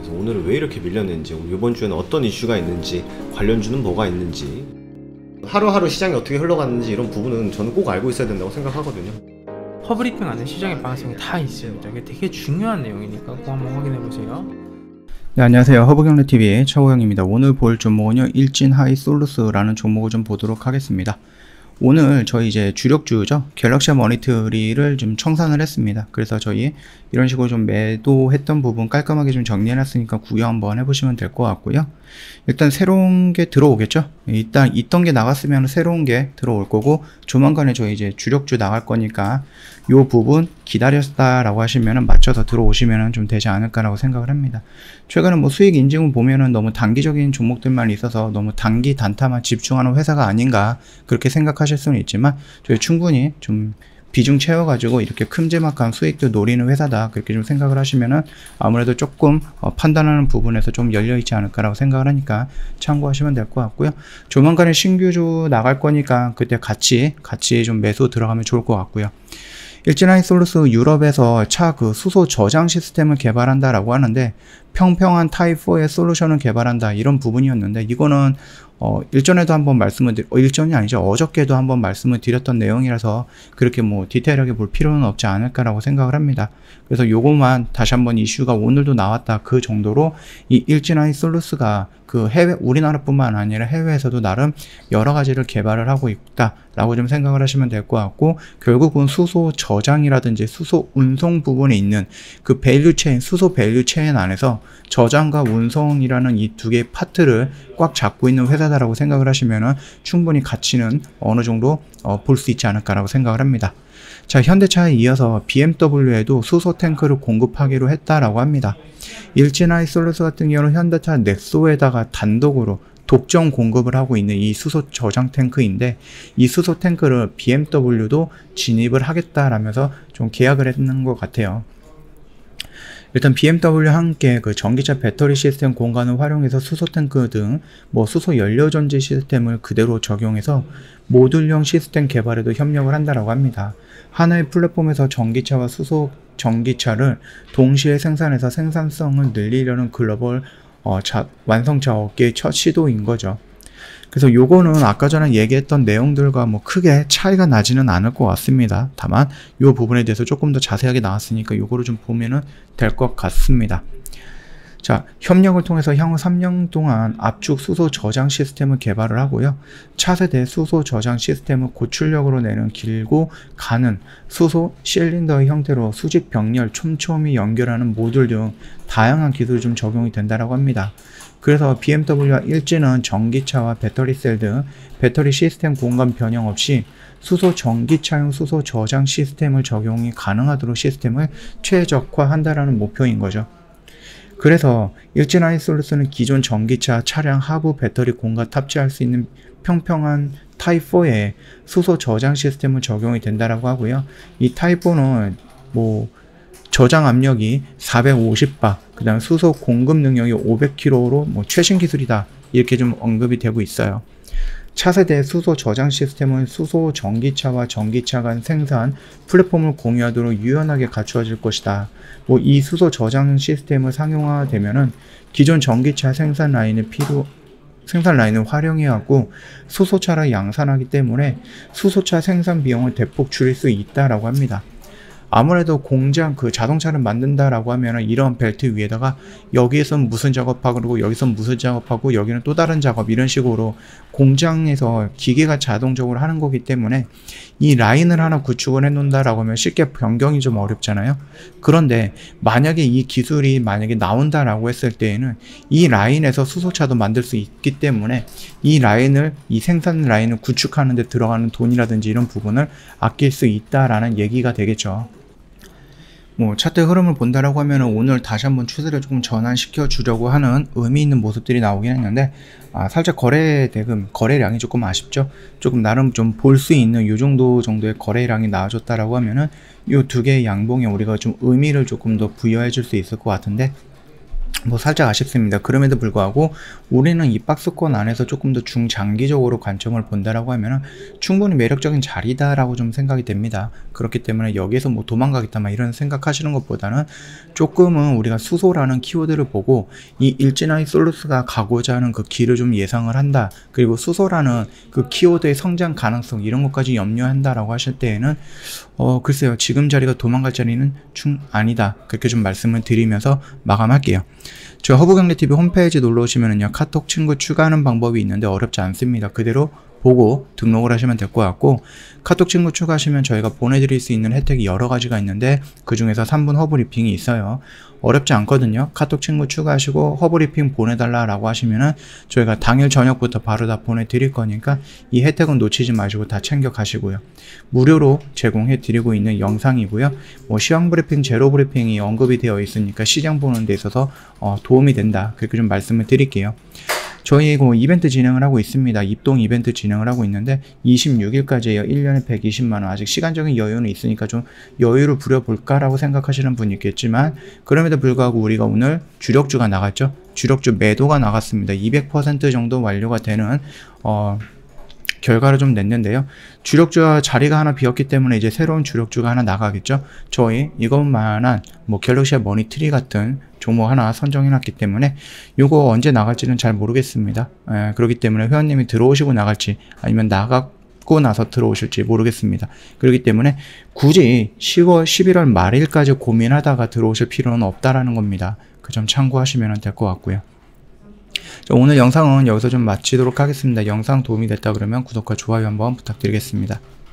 그래서 오늘은 왜 이렇게 밀렸는지, 이번 주에는 어떤 이슈가 있는지, 관련주는 뭐가 있는지, 하루하루 시장이 어떻게 흘러가는지 이런 부분은 저는 꼭 알고 있어야 된다고 생각하거든요. 허브리핑 안에 시장의 방향성이 다 있습니다. 이게 되게 중요한 내용이니까 꼭 한번 확인해 보세요. 네, 안녕하세요. 허브경제TV의 최호영입니다. 오늘 볼 종목은요, 일진하이솔루스라는 종목을 좀 보도록 하겠습니다. 오늘 저희 이제 주력주죠, 갤럭시 머니터리를 좀 청산을 했습니다. 그래서 저희 이런 식으로 좀 매도했던 부분 깔끔하게 좀 정리해놨으니까 구경 한번 해보시면 될 것 같고요. 일단 새로운 게 들어오겠죠. 일단 있던 게 나갔으면 새로운 게 들어올 거고, 조만간에 저희 이제 주력주 나갈 거니까 요 부분 기다렸다라고 하시면은 맞춰서 들어오시면은 좀 되지 않을까라고 생각을 합니다. 최근에 뭐 수익 인증을 보면은 너무 단기적인 종목들만 있어서 너무 단기 단타만 집중하는 회사가 아닌가 그렇게 생각하실 수는 있지만, 저희 충분히 좀 비중 채워가지고 이렇게 큼지막한 수익도 노리는 회사다 그렇게 좀 생각을 하시면은 아무래도 조금 판단하는 부분에서 좀 열려있지 않을까라고 생각을 하니까 참고하시면 될 것 같고요. 조만간에 신규주 나갈 거니까 그때 같이 좀 매수 들어가면 좋을 것 같고요. 일진하이솔루스 유럽에서 차 그 수소 저장 시스템을 개발한다라고 하는데, 평평한 타입4의 솔루션을 개발한다 이런 부분이었는데, 이거는 일전에도 한번 일전이 아니죠, 어저께도 한번 말씀을 드렸던 내용이라서 그렇게 뭐 디테일하게 볼 필요는 없지 않을까라고 생각을 합니다. 그래서 요것만 다시 한번 이슈가 오늘도 나왔다 그 정도로 이 일진하이솔루스가 그 우리나라뿐만 아니라 해외에서도 나름 여러 가지를 개발을 하고 있다라고 좀 생각을 하시면 될 것 같고, 결국은 수소 저장이라든지 수소 운송 부분에 있는 그 밸류체인, 수소 밸류체인 안에서 저장과 운송이라는 이 두 개의 파트를 꽉 잡고 있는 회사다라고 생각을 하시면은 충분히 가치는 어느 정도 볼 수 있지 않을까라고 생각을 합니다. 자, 현대차에 이어서 BMW에도 수소 탱크를 공급하기로 했다라고 합니다. 일진하이솔루스 같은 경우는 현대차 넥소에다가 단독으로 독점 공급을 하고 있는 이 수소 저장 탱크인데, 이 수소 탱크를 BMW도 진입을 하겠다라면서 좀 계약을 했는 것 같아요. 일단 BMW와 함께 그 전기차 배터리 시스템 공간을 활용해서 수소 탱크 등 뭐 수소 연료 전지 시스템을 그대로 적용해서 모듈형 시스템 개발에도 협력을 한다라고 합니다. 하나의 플랫폼에서 전기차와 수소 전기차를 동시에 생산해서 생산성을 늘리려는 글로벌 완성차 업계의 첫 시도인 거죠. 그래서 요거는 아까 전에 얘기했던 내용들과 뭐 크게 차이가 나지는 않을 것 같습니다. 다만 요 부분에 대해서 조금 더 자세하게 나왔으니까 요거를 좀 보면은 될 것 같습니다. 자, 협력을 통해서 향후 3년 동안 압축 수소 저장 시스템을 개발을 하고요. 차세대 수소 저장 시스템을 고출력으로 내는 길고 가는 수소 실린더의 형태로 수직 병렬 촘촘히 연결하는 모듈 등 다양한 기술이 좀 적용이 된다고 합니다. 그래서 BMW와 일진은 전기차와 배터리셀 등 배터리 시스템 공간 변형 없이 수소 전기차용 수소 저장 시스템을 적용이 가능하도록 시스템을 최적화한다라는 목표인 거죠. 그래서 일진하이솔루스는 기존 전기차 차량 하부 배터리 공간 탑재할 수 있는 평평한 타입4에 수소 저장 시스템을 적용이 된다라고 하고요. 이 타입4는 뭐 저장 압력이 450바, 그 다음 수소 공급 능력이 500kg로 뭐 최신 기술이다 이렇게 좀 언급이 되고 있어요. 차세대 수소 저장 시스템은 수소 전기차와 전기차 간 생산 플랫폼을 공유하도록 유연하게 갖추어질 것이다. 뭐 이 수소 저장 시스템을 상용화되면은 기존 전기차 생산 라인을 활용해갖고 수소차를 양산하기 때문에 수소차 생산 비용을 대폭 줄일 수 있다라고 합니다. 아무래도 공장 그 자동차를 만든다라고 하면은 이런 벨트 위에다가 여기에선 무슨 작업하고 그리고 여기선 무슨 작업하고 여기는 또 다른 작업 이런 식으로 공장에서 기계가 자동적으로 하는 거기 때문에 이 라인을 하나 구축을 해 놓는다라고 하면 쉽게 변경이 좀 어렵잖아요. 그런데 만약에 이 기술이 나온다라고 했을 때에는 이 라인에서 수소차도 만들 수 있기 때문에 이 생산 라인을 구축하는 데 들어가는 돈이라든지 이런 부분을 아낄 수 있다라는 얘기가 되겠죠. 뭐 차트 흐름을 본다라고 하면은 오늘 다시 한번 추세를 조금 전환시켜 주려고 하는 의미 있는 모습들이 나오긴 했는데, 살짝 거래량이 조금 아쉽죠. 조금 나름 좀 볼 수 있는 요 정도의 거래량이 나와줬다라고 하면은 요 두 개의 양봉에 우리가 좀 의미를 조금 더 부여해 줄 수 있을 것 같은데, 뭐 살짝 아쉽습니다. 그럼에도 불구하고 우리는 이 박스권 안에서 조금 더 중장기적으로 관점을 본다라고 하면은 충분히 매력적인 자리다라고 좀 생각이 됩니다. 그렇기 때문에 여기에서 뭐 도망가겠다 막 이런 생각하시는 것보다는 조금은 우리가 수소라는 키워드를 보고 이 일진하이 솔루스가 가고자 하는 그 길을 좀 예상을 한다. 그리고 수소라는 그 키워드의 성장 가능성 이런 것까지 염려한다라고 하실 때에는 글쎄요, 지금 자리가 도망갈 자리는 아니다. 그렇게 좀 말씀을 드리면서 마감할게요. 저 허브경제TV 홈페이지 놀러 오시면은요, 카톡 친구 추가하는 방법이 있는데 어렵지 않습니다. 그대로 보고 등록을 하시면 될 것 같고, 카톡 친구 추가하시면 저희가 보내드릴 수 있는 혜택이 여러 가지가 있는데 그 중에서 3분 허브리핑이 있어요. 어렵지 않거든요. 카톡 친구 추가하시고 허브리핑 보내달라라고 하시면은 저희가 당일 저녁부터 바로 다 보내드릴 거니까 이 혜택은 놓치지 마시고 다 챙겨 가시고요. 무료로 제공해 드리고 있는 영상이고요. 뭐 시황 브리핑, 제로 브리핑이 언급이 되어 있으니까 시장 보는 데 있어서 도움이 된다. 그렇게 좀 말씀을 드릴게요. 저희 이벤트 진행을 하고 있습니다. 입동 이벤트 진행을 하고 있는데 26일까지예요. 1년에 120만원. 아직 시간적인 여유는 있으니까 좀 여유를 부려볼까라고 생각하시는 분이 있겠지만, 그럼에도 불구하고 우리가 오늘 주력주가 나갔죠. 주력주 매도가 나갔습니다. 200% 정도 완료가 되는 결과를 좀 냈는데요. 주력주와 자리가 하나 비었기 때문에 이제 새로운 주력주가 하나 나가겠죠. 저희 이것만한 뭐 갤럭시와 머니트리 같은 종목 하나 선정해놨기 때문에 이거 언제 나갈지는 잘 모르겠습니다. 그렇기 때문에 회원님이 들어오시고 나갈지 아니면 나가고 나서 들어오실지 모르겠습니다. 그렇기 때문에 굳이 11월 말일까지 고민하다가 들어오실 필요는 없다라는 겁니다. 그 점 참고하시면 될 것 같고요. 오늘 영상은 여기서 좀 마치도록 하겠습니다. 영상 도움이 됐다 그러면 구독과 좋아요 한번 부탁드리겠습니다.